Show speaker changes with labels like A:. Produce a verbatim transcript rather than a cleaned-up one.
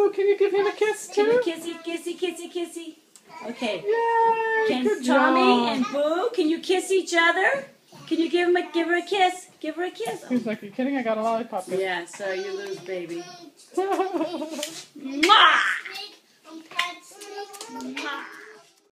A: Boo, can you give him a kiss too?
B: Can you kissy, kissy, kissy, kissy? Okay.
A: Yay!
B: Can
A: Good
B: Tommy
A: job.
B: and Boo, can you kiss each other? Can you give him a, give her a kiss? Give her a kiss. Oh.
A: He's like, are you kidding? I got a lollipop.
B: Yeah, sorry, you lose, baby.
A: Mwah!
B: Mwah!